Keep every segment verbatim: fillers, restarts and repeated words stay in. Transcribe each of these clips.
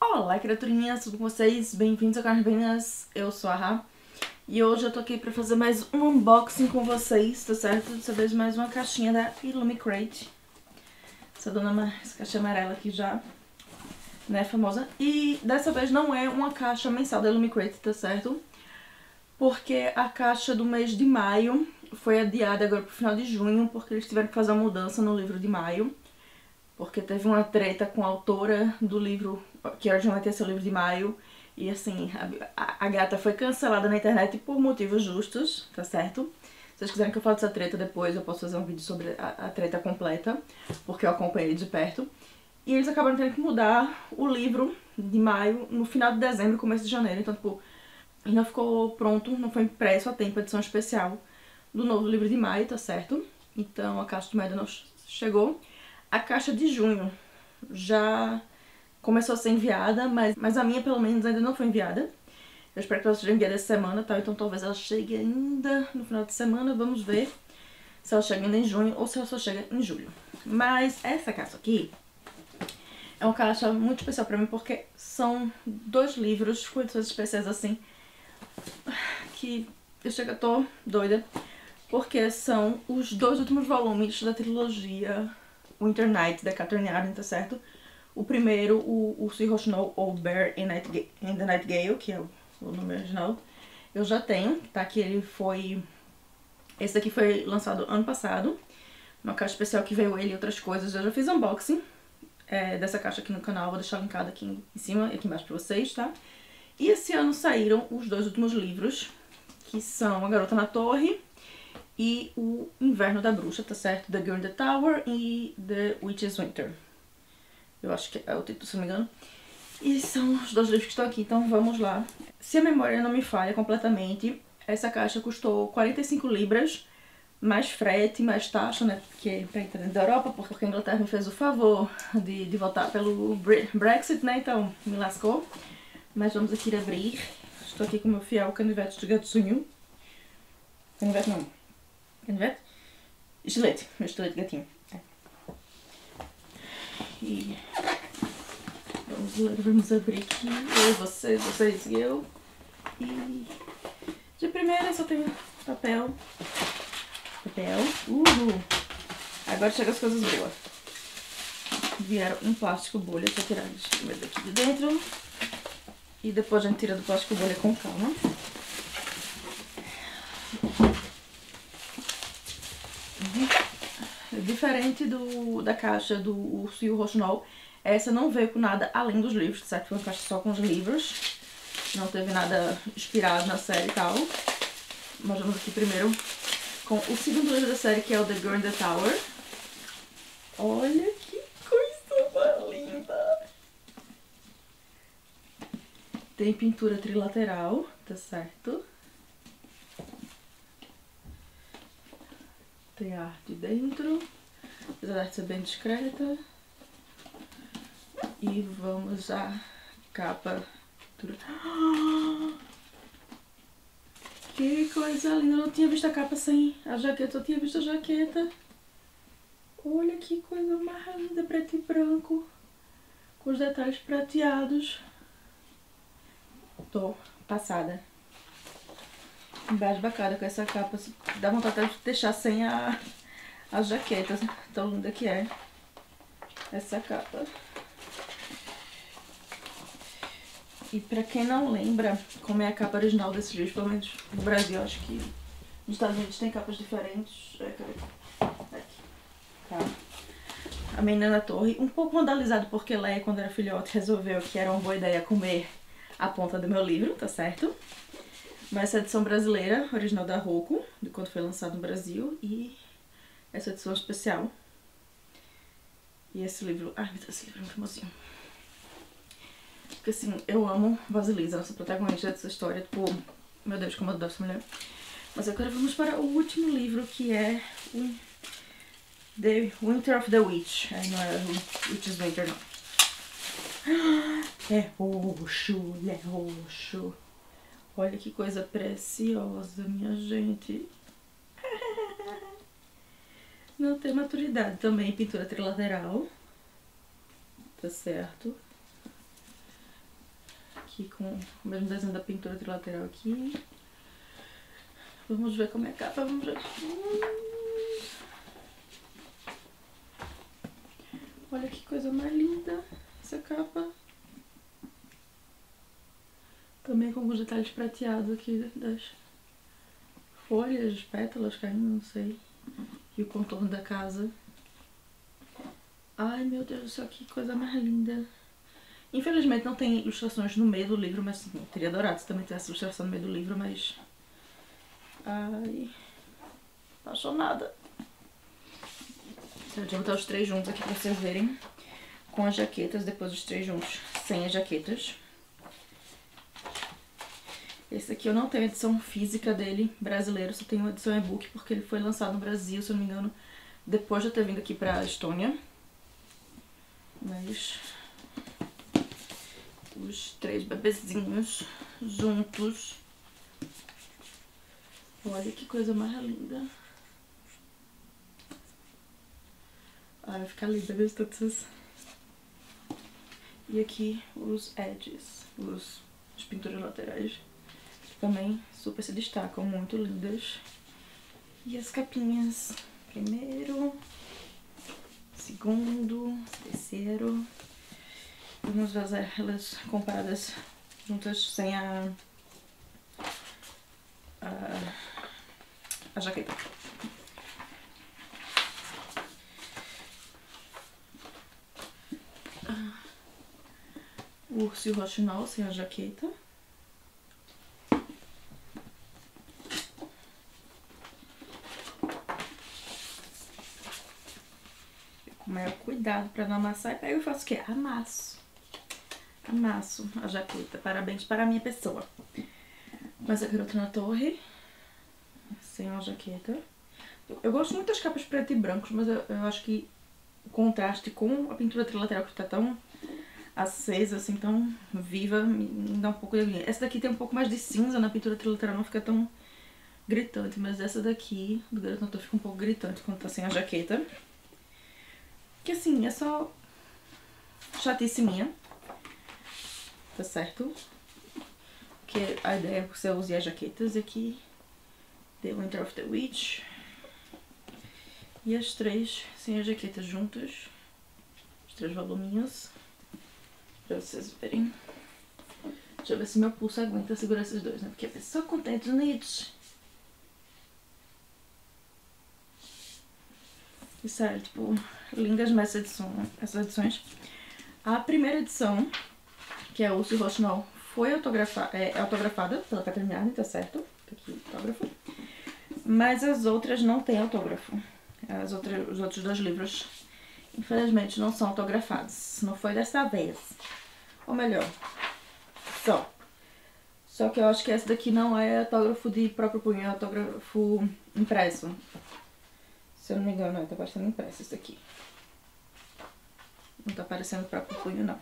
Olá, criaturinhas, tudo com vocês? Bem-vindos ao Carnivinas, eu sou a Rá. E hoje eu tô aqui pra fazer mais um unboxing com vocês, tá certo? Dessa vez mais uma caixinha da Illumicrate. Essa dona, essa caixa amarela aqui já, né, famosa. E dessa vez não é uma caixa mensal da Illumicrate, tá certo? Porque a caixa do mês de maio foi adiada agora pro final de junho, porque eles tiveram que fazer uma mudança no livro de maio. Porque teve uma treta com a autora do livro, que originalmente ia ser o livro de maio. E assim, a, a gata foi cancelada na internet por motivos justos, tá certo? Se vocês quiserem que eu fale dessa treta depois, eu posso fazer um vídeo sobre a, a treta completa, porque eu acompanhei de perto. E eles acabaram tendo que mudar o livro de maio no final de dezembro e começo de janeiro. Então, tipo, não ficou pronto, não foi impresso a tempo a edição especial do novo livro de maio, tá certo? Então a caixa de maio ainda não chegou. A caixa de junho já começou a ser enviada, mas, mas a minha, pelo menos, ainda não foi enviada. Eu espero que ela seja enviada essa semana, tá? Então talvez ela chegue ainda no final de semana. Vamos ver se ela chega ainda em junho ou se ela só chega em julho. Mas essa caixa aqui é uma caixa muito especial pra mim, porque são dois livros com edições especiais assim, que eu chego, eu tô doida, porque são os dois últimos volumes da trilogia Winter Night, da Katherine Arden, tá certo? O primeiro, o Urso e Rochinol, ou Bear in, Night, in the Nightingale, que é o, o nome original, eu já tenho, tá? Que ele foi... Esse daqui foi lançado ano passado, uma caixa especial que veio ele e outras coisas. Eu já fiz unboxing é, dessa caixa aqui no canal, vou deixar linkado aqui em cima e aqui embaixo pra vocês, tá? E esse ano saíram os dois últimos livros, que são A Garota na Torre e O Inverno da Bruxa, tá certo? The Girl in the Tower e The Witch's Winter. Eu acho que é o título, se não me engano. E são os dois livros que estão aqui, então vamos lá. Se a memória não me falha completamente, essa caixa custou quarenta e cinco libras, mais frete, mais taxa, né? Porque pra entrar dentro da Europa, porque a Inglaterra me fez o favor de, de votar pelo Brexit, né? Então me lascou. Mas vamos aqui abrir. Estou aqui com o meu fiel canivete de gatinho. Canivete não. Canivete? Estilete. Meu estilete de gatinho. É. E vamos, vamos abrir aqui. Eu, vocês, vocês e eu. E de primeira só tem papel. Papel. Uhul. Agora chega as coisas boas. Vieram em plástico bolha. Deixa eu tirar eles primeiro daqui de dentro. E depois a gente tira do plástico bolha com calma. Diferente do, da caixa do Urso e o Rochinol, essa não veio com nada além dos livros, certo? Foi uma caixa só com os livros. Não teve nada inspirado na série e tal. Mas vamos aqui primeiro com o segundo livro da série, que é o The Girl in the Tower. Olha que coisa mais linda! Tem pintura trilateral, tá certo? Tem arte dentro, apesar da arte ser bem discreta. E vamos à capa. Que coisa linda! Eu não tinha visto a capa sem a jaqueta, eu tinha visto a jaqueta. Olha que coisa mais linda, preto e branco, com os detalhes prateados. Tô passada. Embasbacada com essa capa. Dá vontade de deixar sem a, a jaqueta. Tão linda que é essa capa. E pra quem não lembra como é a capa original desse livro, pelo menos no Brasil, acho que nos Estados Unidos tem capas diferentes. Aqui. Tá. A Menina na Torre, um pouco vandalizado porque Leia, quando era filhote, resolveu que era uma boa ideia comer a ponta do meu livro, tá certo? Mas essa edição brasileira, original da Roku, de quando foi lançado no Brasil, e essa edição especial. E esse livro... Ai, meu Deus, esse livro é muito famosinho. Porque assim, eu amo Vasilisa, nossa protagonista dessa história. Tipo, meu Deus, como eu adoro essa mulher. Mas agora vamos para o último livro, que é o The Winter of the Witch. É, não é o Witch's Winter, não. É roxo, ele é roxo. Olha que coisa preciosa, minha gente. Não tem maturidade também, pintura trilateral. Tá certo? aqui com o mesmo desenho da pintura trilateral aqui. Vamos ver como é a capa, vamos ver. Olha que coisa mais linda essa capa. Também com alguns detalhes prateados aqui das folhas, pétalas caindo, não sei. E o contorno da casa. Ai, meu Deus do céu, que coisa mais linda. Infelizmente não tem ilustrações no meio do livro, mas sim, teria adorado se também tivesse ilustração no meio do livro, mas... Ai... apaixonada. Então, eu vou botar os três juntos aqui pra vocês verem. Com as jaquetas, depois os três juntos sem as jaquetas. Esse aqui eu não tenho edição física dele, brasileiro, só tenho edição e-book, porque ele foi lançado no Brasil, se eu não me engano, depois de eu ter vindo aqui pra Estônia. Mas... os três bebezinhos juntos. Olha que coisa mais linda. Ai, vai ficar linda, viu, todas. E aqui os edges, os, as pinturas laterais. Também super se destacam, muito lindas. E as capinhas, primeiro, segundo, terceiro. Vamos fazer elas comparadas juntas sem a, a, a jaqueta. O urso e o roxinol sem a jaqueta. Com o maior cuidado para não amassar. E pego e faço o quê? Amasso. Amasso a jaqueta. Parabéns para a minha pessoa. Mas a Garota na Torre. Sem a jaqueta. Eu gosto muito das capas preto e brancos, mas eu, eu acho que o contraste com a pintura trilateral, que está tão acesa, assim, tão viva, me dá um pouco de agonia. Essa daqui tem um pouco mais de cinza na pintura trilateral, não fica tão gritante, mas essa daqui, do Garota na Torre, fica um pouco gritante quando tá sem a jaqueta. Que assim, é só chatice minha, tá certo? Porque a ideia é que você use as jaquetas. E aqui, The Winter of the Witch. E as três sem as jaquetas juntas. Os três voluminhos. Pra vocês verem. Deixa eu ver se meu pulso aguenta segurar esses dois, né? Porque a pessoa com tendinite. E sério, tipo, lindas mais edição, essas edições. A primeira edição, que é o Urso e o Roxinol, foi autografa é, autografada pela Catherine Arden, tá certo? Tá aqui o autógrafo. Mas as outras não tem autógrafo. As outras, os outros dois livros, infelizmente, não são autografados. Não foi dessa vez. Ou melhor, só. Só que eu acho que essa daqui não é autógrafo de próprio punho, é autógrafo impresso. Se eu não me engano, tá parecendo impresso isso aqui. Não tá parecendo próprio punho, não.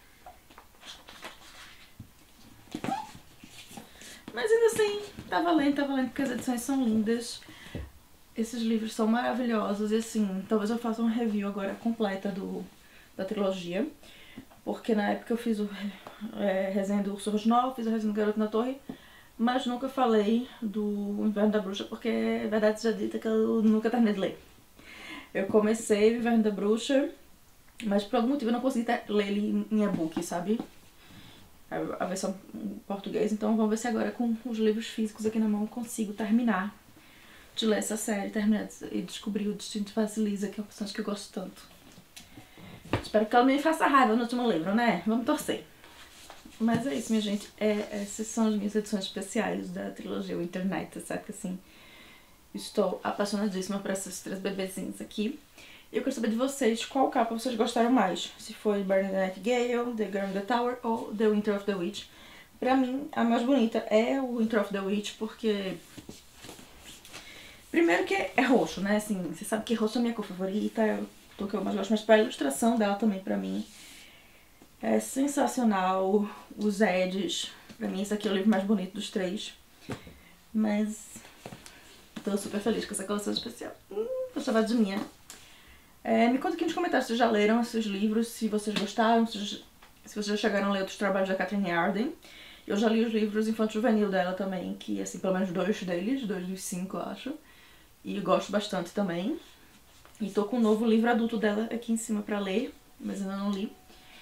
Mas ainda assim, tá valendo, tá valendo, porque as edições são lindas. Esses livros são maravilhosos e assim, talvez eu faça uma review agora completa do, da trilogia. Porque na época eu fiz o é, resenha do Urso Roxinol, fiz a resenha do Garota na Torre, mas nunca falei do Inverno da Bruxa, porque é verdade seja dita que eu nunca terminei de ler. Eu comecei o Inverno da Bruxa, mas por algum motivo eu não consegui ler ele em e-book, sabe? A versão em português, então vamos ver se agora com os livros físicos aqui na mão eu consigo terminar de ler essa série, terminar e descobrir o Destino de Vasilisa, que é uma personagem que eu gosto tanto. Espero que ela me faça raiva no último livro, né? Vamos torcer. Mas é isso, minha gente. É, essas são as minhas edições especiais da trilogia Winter Night, sabe? Assim, estou apaixonadíssima por esses três bebezinhos aqui. Eu quero saber de vocês qual capa vocês gostaram mais. Se foi Burning the Nightingale, The Girl in the Tower ou The Winter of the Witch. Pra mim, a mais bonita é o Winter of the Witch, porque... primeiro que é roxo, né? Assim, você sabe que roxo é a minha cor favorita, do que eu mais gosto, mas pra ilustração dela também, pra mim, é sensacional. Os edges, pra mim esse aqui é o livro mais bonito dos três. Mas tô super feliz com essa coleção especial. Hum, tô chamada de minha. É, me conta aqui nos comentários se vocês já leram esses livros, se vocês gostaram, se Se vocês já chegaram a ler outros trabalhos da Catherine Arden, eu já li os livros infanto-juvenil dela também, que assim, pelo menos dois deles, dois dos cinco, eu acho. E eu gosto bastante também. E tô com um novo livro adulto dela aqui em cima pra ler, mas ainda não li.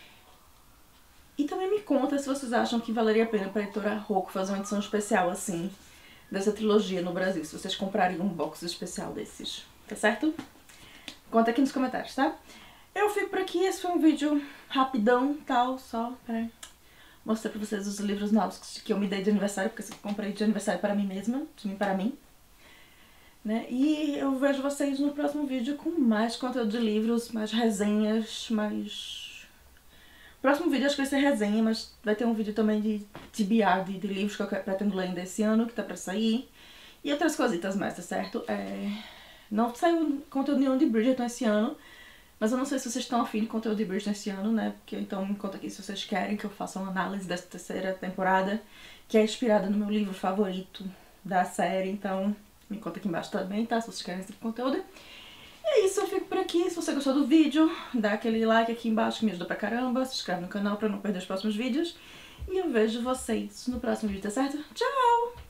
E também me conta se vocês acham que valeria a pena pra editora Rocco fazer uma edição especial assim, dessa trilogia no Brasil, se vocês comprariam um box especial desses, tá certo? Conta aqui nos comentários, tá? Eu fico por aqui, esse foi um vídeo rapidão, tal, só pra mostrar pra vocês os livros novos que eu me dei de aniversário, porque eu comprei de aniversário para mim mesma, de mim para mim. Né? E eu vejo vocês no próximo vídeo com mais conteúdo de livros, mais resenhas, mais... O próximo vídeo acho que vai ser resenha, mas vai ter um vídeo também de T B R, de, de livros que eu pretendo ler ainda esse ano, que tá pra sair. E outras cositas mais, tá certo? É... Não saiu conteúdo nenhum de Bridgerton esse ano, mas eu não sei se vocês estão afim de conteúdo de Bridgerton esse ano, né? Porque então me conta aqui se vocês querem que eu faça uma análise dessa terceira temporada, que é inspirada no meu livro favorito da série, então... Me conta aqui embaixo também, tá? Se vocês querem esse tipo de conteúdo. E é isso, eu fico por aqui. Se você gostou do vídeo, dá aquele like aqui embaixo que me ajuda pra caramba. Se inscreve no canal pra não perder os próximos vídeos. E eu vejo vocês no próximo vídeo, tá certo? Tchau!